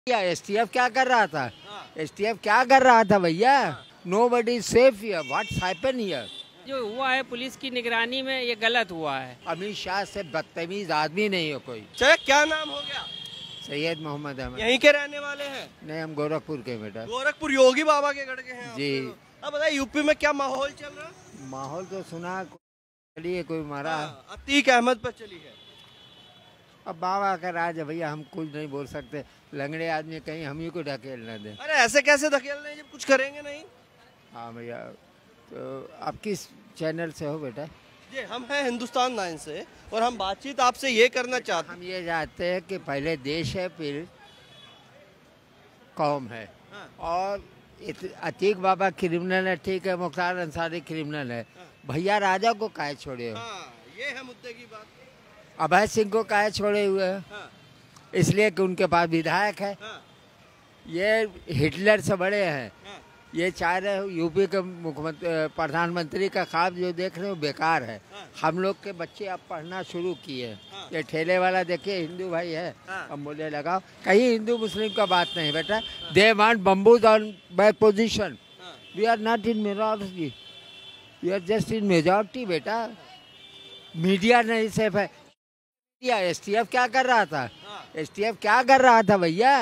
STF क्या कर रहा था? एसटीएफ क्या कर रहा था भैया? Nobody is safe here. What's happen here? जो हुआ है पुलिस की निगरानी में ये गलत हुआ है। अमित शाह से बदतमीज आदमी नहीं हो कोई। चाहे क्या नाम हो गया? सैयद मोहम्मद अहमद। यहीं के रहने वाले हैं? नहीं, हम गोरखपुर के बेटा। गोरखपुर योगी बाबा के गढ़ के हैं आप? जी। अब बताइए यूपी में क्या माहौल चल रहा है? माहौल तो सुना चलिए कोई मारा। अतीक अहमद पर चली है। अब बाबा का राज है भैया, हम कुछ नहीं बोल सकते। लंगड़े आदमी कहीं हम ही को ढकेल न दे। अरे ऐसे कैसे धकेल रहे हैं जब कुछ करेंगे नहीं? हाँ भैया। तो आप किस चैनल से हो बेटा? जी हम हैं हिंदुस्तान 9 से और हम बातचीत आपसे ये करना चाहते हैं। हम ये चाहते हैं कि पहले देश है फिर कौम है। और अतीक बाबा क्रिमिनल है, ठीक है, मुख्तार अंसारी क्रिमिनल है, भैया राजा को काहे छोड़े हो? ये है मुद्दे की बात। अभय सिंह को काहे छोड़े हुए हैं? इसलिए कि उनके पास विधायक है। ये हिटलर से बड़े हैं। ये चाह रहे हो यूपी के मुख्यमंत्री प्रधानमंत्री का ख्वाब जो देख रहे हो बेकार है। हम लोग के बच्चे अब पढ़ना शुरू किए। ये ठेले वाला देखिए हिंदू भाई है, अब बोले लगाओ, कहीं हिंदू मुस्लिम का बात नहीं बेटा। They want bamboos on by position. We are not in minority, we are just in majority बेटा। मीडिया नहीं सेफ है। एसटीएफ क्या कर रहा था? एसटीएफ क्या कर रहा था भैया?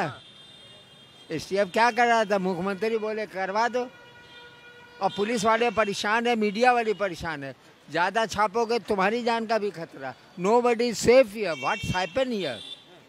एसटीएफ क्या कर रहा था? मुख्यमंत्री बोले करवा दो और पुलिस वाले परेशान है, मीडिया वाले परेशान है। ज्यादा छापोगे तुम्हारी जान का भी खतरा। Nobody is safe here. What's happen here?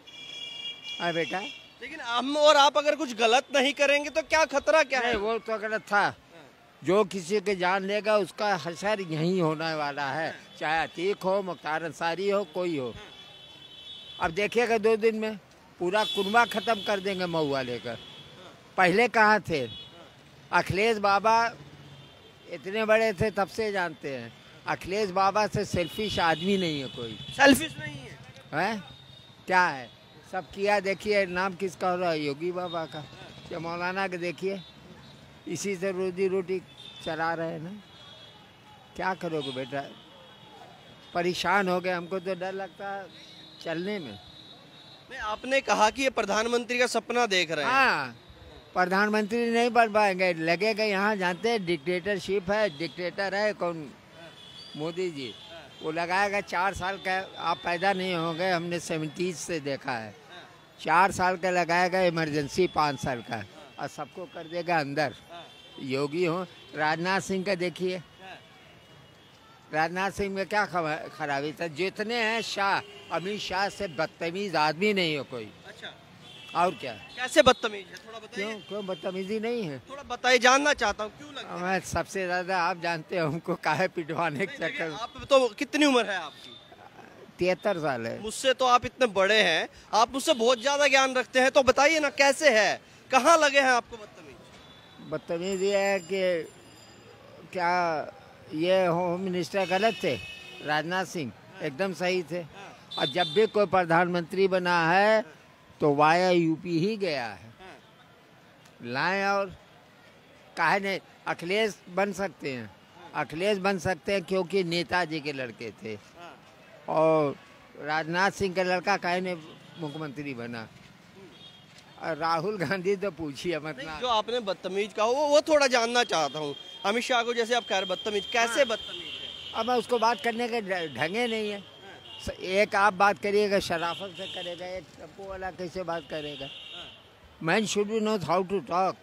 हाँ बेटा। लेकिन हम और आप अगर कुछ गलत नहीं करेंगे तो क्या खतरा क्या है? वो तो गलत था। जो किसी के जान लेगा उसका हशर यही होने वाला है, चाहे अतीक हो, मुख्तार अंसारी हो, कोई हो। अब देखिएगा 2 दिन में पूरा कुनबा खत्म कर देंगे महुआ लेकर। पहले कहाँ थे? अखिलेश बाबा इतने बड़े थे तब से जानते हैं, अखिलेश बाबा से सेल्फिश आदमी नहीं है कोई। सेल्फिश नहीं है? क्या है? सब किया। देखिए नाम किसका हो रहा है? योगी बाबा का। या मौलाना के देखिए, इसी से रोजी रोटी चला रहे हैं ना। क्या करोगे बेटा? परेशान हो गए, हमको तो डर लगता है चलने में। नहीं, आपने कहा कि ये प्रधानमंत्री का सपना देख रहे हैं। हाँ, प्रधानमंत्री नहीं बन पाएंगे, लगेगा यहाँ। जानते हैं डिक्टेटरशिप है, डिक्टेटर है कौन? मोदी जी। वो लगाएगा 4 साल का। आप पैदा नहीं होंगे, हमने 70s से देखा है। 4 साल का लगाएगा, इमरजेंसी 5 साल का, और सबको कर देगा अंदर। योगी हो। राजनाथ सिंह का देखिए, राजनाथ सिंह में क्या खराबी था? जितने हैं शाह, अमित शाह से बदतमीज आदमी नहीं हो कोई। अच्छा, और क्या? कैसे बदतमीज है? थोड़ा बताइए। क्यों बदतमीजी नहीं है? थोड़ा बताइए, जानना चाहता हूँ क्यों लगता है? मैं सबसे ज्यादा आप जानते हो हमको काहे पिटवाने के चक्कर। आप तो कितनी उम्र है आपकी? 73 साल है। मुझसे तो आप इतने बड़े हैं, आप मुझसे बहुत ज्यादा ज्ञान रखते हैं, तो बताइए ना कैसे है, कहाँ लगे हैं आपको बदतमीज? बदतमीजी है कि क्या ये होम मिनिस्टर गलत थे? राजनाथ सिंह एकदम सही थे। और जब भी कोई प्रधानमंत्री बना है तो वाया यूपी ही गया है। लाएं और काहे नहीं? अखिलेश बन सकते हैं, अखिलेश बन सकते हैं क्योंकि नेताजी के लड़के थे। और राजनाथ सिंह का लड़का काहे नहीं मुख्यमंत्री बना? और राहुल गांधी तो पूछिए मतलब। जो आपने बदतमीज कहा वो थोड़ा जानना चाहता हूँ। अमित शाह को जैसे आप कह रहे बदतमीज, कैसे बदतमीज है? अब उसको बात करने के ढंगे नहीं है। एक आप बात करिएगा शराफत से करेगा, एक टप्पू वाला कैसे बात करेगा? Man should be know how to talk.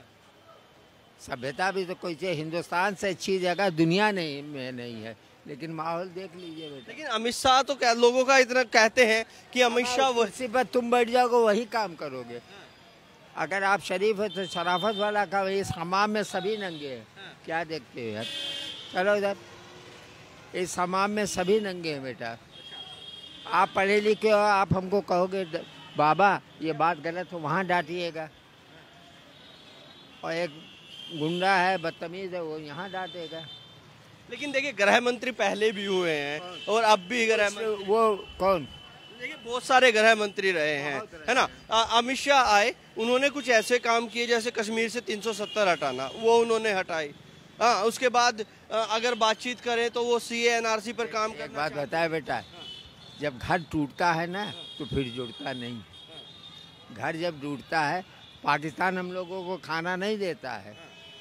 सभ्यता भी तो कोई चाहिए। हिंदुस्तान से अच्छी जगह दुनिया नहीं में नहीं है, लेकिन माहौल देख लीजिए बेटा। लेकिन अमित शाह तो लोगों का इतना कहते हैं कि अमित शाह वो इसी पर तुम बैठ जाओगे वही काम करोगे। अगर आप शरीफ है तो शराफत वाला का। इस हमाम में सभी नंगे हैं, क्या देखते हो यार? चलो इधर, इस हमाम में सभी नंगे हैं बेटा। आप पढ़े लिखे हो, आप हमको कहोगे बाबा ये बात गलत हो, वहाँ डांटिएगा। और एक गुंडा है, बदतमीज है, वो यहाँ डांटेगा। लेकिन देखिए गृह मंत्री पहले भी हुए हैं और अब भी गृह मंत्री। वो कौन? देखिए बहुत सारे गृह मंत्री रहे हैं, है ना। अमित शाह आए, उन्होंने कुछ ऐसे काम किए जैसे कश्मीर से 370 हटाना, वो उन्होंने हटाई। हाँ, उसके बाद अगर बातचीत करें तो वो CA NRC पर काम करना। बात बताए बेटा, जब घर टूटता है ना तो फिर जुड़ता नहीं। घर जब टूटता है, पाकिस्तान हम लोगों को खाना नहीं देता है।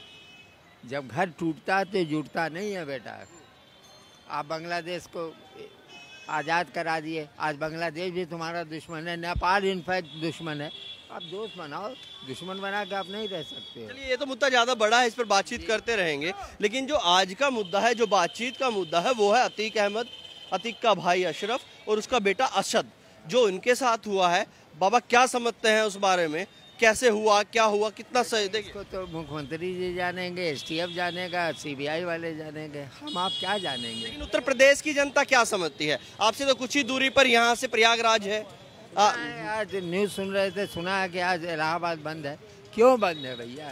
जब घर टूटता है तो जुटता नहीं है बेटा। आप बांग्लादेश को आज़ाद करा दिए, आज बांग्लादेश भी तुम्हारा दुश्मन है, नेपाल इनफैक्ट दुश्मन है। आप दोस्त बनाओ, दुश्मन बना के आप नहीं रह सकते। चलिए, ये तो मुद्दा ज़्यादा बड़ा है, इस पर बातचीत करते रहेंगे। लेकिन जो आज का मुद्दा है, जो बातचीत का मुद्दा है, वो है अतीक अहमद, अतीक का भाई अशरफ और उसका बेटा असद, जो इनके साथ हुआ है। बाबा क्या समझते हैं उस बारे में, कैसे हुआ, क्या हुआ, कितना सही? देखिए, इसको तो मुख्यमंत्री जी जानेंगे, STF जानेगा, CBI वाले जानेंगे, हम आप क्या जानेंगे। लेकिन उत्तर प्रदेश की जनता क्या समझती है? आपसे तो कुछ ही दूरी पर यहाँ से प्रयागराज है। आज न्यूज़ सुन रहे थे, सुना है कि आज इलाहाबाद बंद है। क्यों बंद है भैया,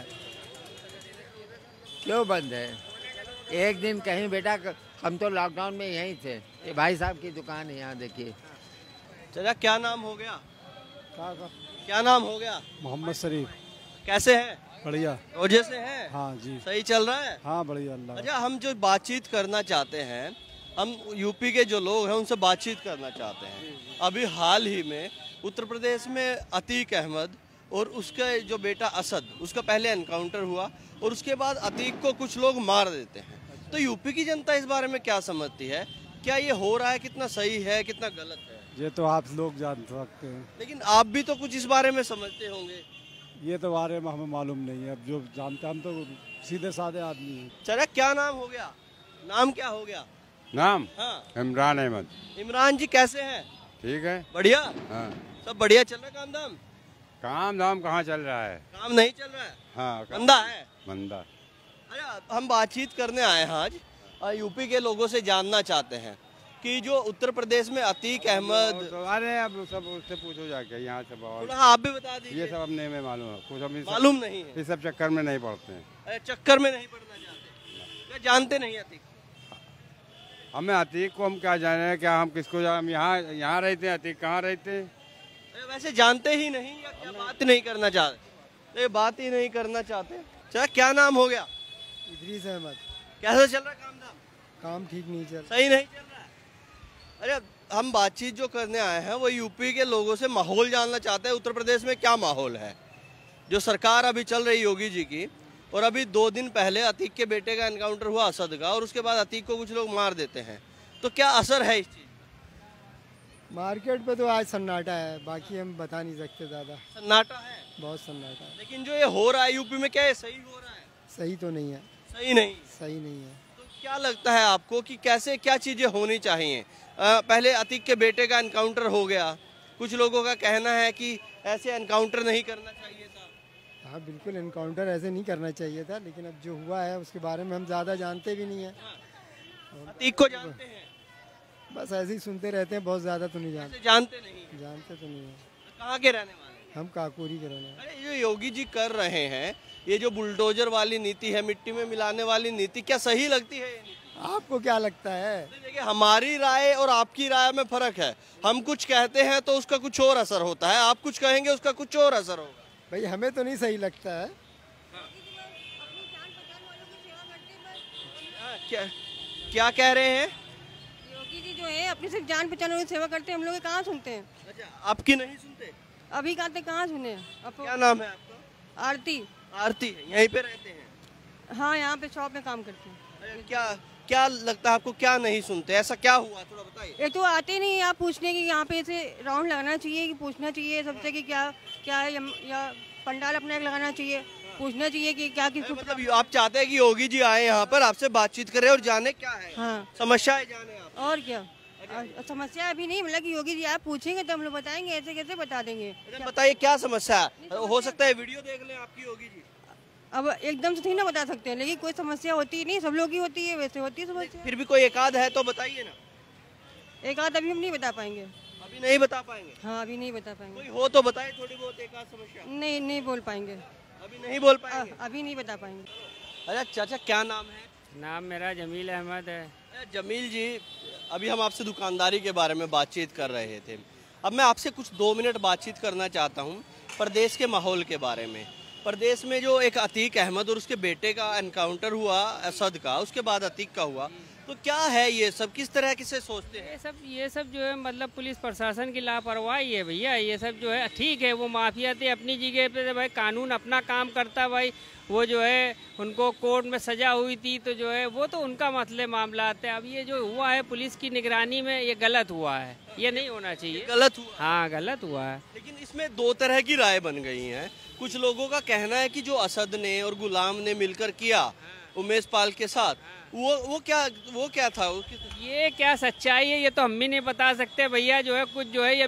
क्यों बंद है? एक दिन कहीं बेटा, हम तो लॉकडाउन में यहीं थे। ये भाई साहब की दुकान है यहाँ, देखिए। चला, क्या नाम हो गया? क्या नाम हो गया? मोहम्मद शरीफ। कैसे है? बढ़िया। रोजे से है? हाँ जी। सही चल रहा है? हाँ बढ़िया अल्लाह। अच्छा, हम जो बातचीत करना चाहते हैं, हम यूपी के जो लोग हैं उनसे बातचीत करना चाहते हैं। अभी हाल ही में उत्तर प्रदेश में अतीक अहमद और उसका जो बेटा असद, उसका पहले एनकाउंटर हुआ और उसके बाद अतीक को कुछ लोग मार देते हैं। तो यूपी की जनता इस बारे में क्या समझती है? क्या ये हो रहा है, कितना सही है, कितना गलत है? ये तो आप लोग जान सकते हैं। लेकिन आप भी तो कुछ इस बारे में समझते होंगे। ये तो बारे में हमें मालूम नहीं है। अब जो जानते हैं, हम तो सीधे साधे आदमी हैं। चला, क्या नाम हो गया? नाम क्या हो गया? नाम? हाँ, इमरान अहमद। इमरान जी कैसे हैं? ठीक है। बढ़िया। हाँ। सब बढ़िया चल रहा है? काम धाम? काम धाम कहाँ चल रहा है? काम नहीं चल रहा है? हाँ, मंदा है? मंदा। अच्छा, हम बातचीत करने आए हैं आज, यूपी के लोगों से जानना चाहते हैं कि जो उत्तर प्रदेश में अतीक अहमद। तो अरे अब सब उससे पूछो जाके, यहाँ से बहुत। थोड़ा आप भी बता दीजिए। ये सब अब नहीं में मालूम है, कुछ हम मालूम नहीं है। इस सब चक्कर में नहीं पड़ते हैं। अरे चक्कर में नहीं पड़ना चाहते, क्या जानते नहीं अतीक? हमें अतीक को हम क्या जाने, क्या हम किसको जाने? हम यहाँ रहते हैं, अतीक कहाँ रहते हैं? वैसे जानते ही नहीं या क्या बात नहीं करना चाहते? ये बात ही नहीं करना चाहते। चला, क्या नाम हो गया? इदरीस अहमद। कैसे चल रहा है काम धाम? काम ठीक नहीं चल। सही नहीं चल रहा है? अरे, हम बातचीत जो करने आए हैं वो यूपी के लोगों से माहौल जानना चाहते हैं। उत्तर प्रदेश में क्या माहौल है? जो सरकार अभी चल रही योगी जी की, और अभी 2 दिन पहले अतीक के बेटे का एनकाउंटर हुआ असद का, और उसके बाद अतीक को कुछ लोग मार देते हैं, तो क्या असर है इस चीज? मार्केट पे तो आज सन्नाटा है, बाकी हम बता नहीं सकते ज़्यादा। सन्नाटा है? बहुत सन्नाटा है। लेकिन जो ये हो रहा है यूपी में, क्या ये सही हो रहा है? सही तो नहीं है। सही नहीं? सही नहीं है। तो क्या लगता है आपको कि कैसे क्या चीजें होनी चाहिए? पहले अतीक के बेटे का एनकाउंटर हो गया, कुछ लोगों का कहना है कि ऐसे एनकाउंटर नहीं करना चाहिए था। हाँ बिल्कुल, एनकाउंटर ऐसे नहीं करना चाहिए था, लेकिन अब जो हुआ है उसके बारे में हम ज़्यादा जानते भी नहीं है। अतीक को जानते हैं? बस ऐसे ही सुनते रहते हैं, बहुत ज़्यादा तो नहीं जानते। जानते नहीं? जानते तो नहीं है। कहाँ के रहने वाले? हम काकोरी के रहने वाले। अरे, जो योगी जी कर रहे हैं, ये जो बुलडोजर वाली नीति है, मिट्टी में मिलाने वाली नीति, क्या सही लगती है ये नीति? आपको क्या लगता है? देखिए, हमारी राय और आपकी राय में फर्क है। हम कुछ कहते हैं तो उसका कुछ और असर होता है, आप कुछ कहेंगे उसका कुछ और असर होगा। भाई हमें तो नहीं सही लगता है। क्या क्या कह रहे हैं? योगी जी जो है अपनी सिर्फ जान पहचान वालों की सेवा करते हैं, हम लोग कहाँ सुनते हैं? अच्छा, आपकी नहीं सुनते? अभी कहाँ सुने? क्या नाम है आपका? आरती। आरती है, यहीं पे रहते हैं? हाँ, यहाँ पे शॉप में काम करते हैं। अरे, क्या क्या लगता है आपको, क्या नहीं सुनते? ऐसा क्या हुआ, थोड़ा बताइए। एक तो आते नहीं आप पूछने की, यहाँ पे ऐसे राउंड लगाना चाहिए कि पूछना चाहिए सबसे कि क्या क्या है, या पंडाल अपना एक लगाना चाहिए, पूछना चाहिए कि क्या किसको। मतलब आप चाहते हैं कि योगी जी आए यहाँ पर, आपसे बातचीत करें और जाने क्या है। हाँ, समस्या जाने आप। और क्या? समस्या अभी नहीं, मतलब कि योगी जी आप पूछेंगे तो हम लोग बताएंगे, ऐसे कैसे बता देंगे? बताइए क्या समस्या है? हो सकता है वीडियो देख लें आपकी योगी जी। अब एकदम से नहीं ना बता सकते हैं, लेकिन कोई समस्या होती नहीं, सब लोग की होती है, वैसे होती है समस्या। फिर भी कोई एक आध है तो बताइए ना। एक आध अभी हम नहीं बता पाएंगे। अभी नहीं बता पाएंगे? हाँ, अभी नहीं बता पाएंगे। कोई हो तो बताइए थोड़ी बहुत एक आध समस्या। नहीं, नहीं बोल पाएंगे। अभी नहीं बोल पाएंगे? अभी नहीं बता पाएंगे। अच्छा चाचा, क्या नाम है? नाम मेरा जमील अहमद है। जमील जी, अभी हम आपसे दुकानदारी के बारे में बातचीत कर रहे थे। अब मैं आपसे कुछ 2 मिनट बातचीत करना चाहता हूँ प्रदेश के माहौल के बारे में। प्रदेश में जो एक अतीक अहमद और उसके बेटे का एनकाउंटर हुआ असद का, उसके बाद अतीक का हुआ, तो क्या है ये सब, किस तरह से सोचते हैं? ये सब जो है मतलब पुलिस प्रशासन की लापरवाही है भैया। ये सब जो है ठीक है, वो माफिया थे अपनी जगह पे, भाई कानून अपना काम करता भाई। वो जो है उनको कोर्ट में सजा हुई थी तो जो है वो तो उनका मसले मामला है। अब ये जो हुआ है पुलिस की निगरानी में, ये गलत हुआ है, ये नहीं होना चाहिए। गलत हुआ? हाँ गलत हुआ है। लेकिन इसमें दो तरह की राय बन गई है। कुछ लोगों का कहना है कि जो असद ने और गुलाम ने मिलकर किया उमेश पाल के साथ, वो क्या था? ये क्या सच्चाई है ये तो हम भी नहीं बता सकते भैया। जो है कुछ जो है ये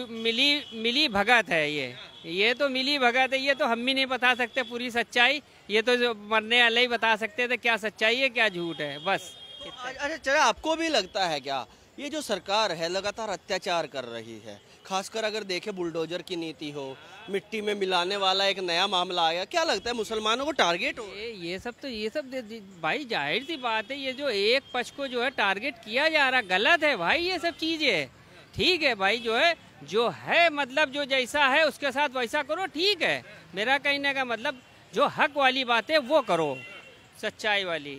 मिली भगत है, ये तो मिली भगत है, ये तो हम भी नहीं बता सकते पूरी सच्चाई। ये तो जो मरने वाले ही बता सकते थे क्या सच्चाई है क्या झूठ है, बस। अच्छा चलो, आपको भी लगता है क्या ये जो सरकार है लगातार अत्याचार कर रही है? खासकर अगर देखे बुलडोजर की नीति हो, मिट्टी में मिलाने वाला एक नया मामला आया, क्या लगता है मुसलमानों को टारगेट हो? ये सब भाई जाहिर सी बात है, ये जो एक पक्ष को जो है टारगेट किया जा रहा गलत है भाई। ये सब चीजें ठीक है भाई, जो है मतलब जो जैसा है उसके साथ वैसा करो, ठीक है। मेरा कहने का मतलब जो हक वाली बात है वो करो, सच्चाई वाली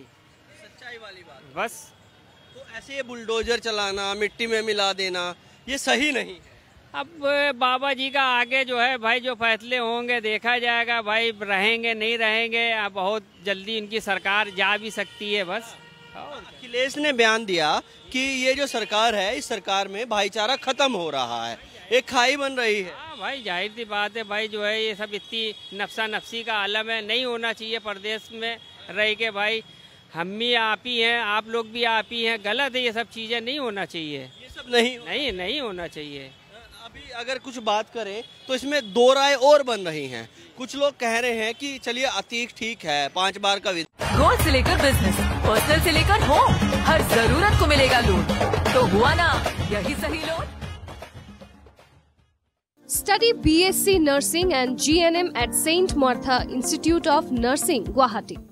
बात बस। तो ऐसे ये बुलडोजर चलाना, मिट्टी में मिला देना, ये सही नहीं है। अब बाबा जी का आगे जो है भाई जो फैसले होंगे देखा जाएगा भाई, रहेंगे नहीं रहेंगे। अब बहुत जल्दी इनकी सरकार जा भी सकती है बस। अखिलेश ने बयान दिया कि ये जो सरकार है, इस सरकार में भाईचारा खत्म हो रहा है, एक खाई बन रही है। हाँ भाई जाहिर सी बात है भाई, जो है ये सब इतनी नफसा नफसी का आलम है, नहीं होना चाहिए प्रदेश में रह के भाई। हम भी आप ही हैं, आप लोग भी आप ही हैं, गलत है ये सब चीजें, नहीं होना चाहिए ये सब नहीं होना चाहिए। अभी अगर कुछ बात करें तो इसमें दो राय और बन रही हैं। कुछ लोग कह रहे हैं कि चलिए अतीक ठीक है, 5 बार का गोल्ड से लेकर बिजनेस, पर्सनल से लेकर होम, हर जरूरत को मिलेगा लोन। तो हुआ ना यही सही loan. Study BSc Nursing and GNM at Saint Martha Institute of Nursing, Guwahati.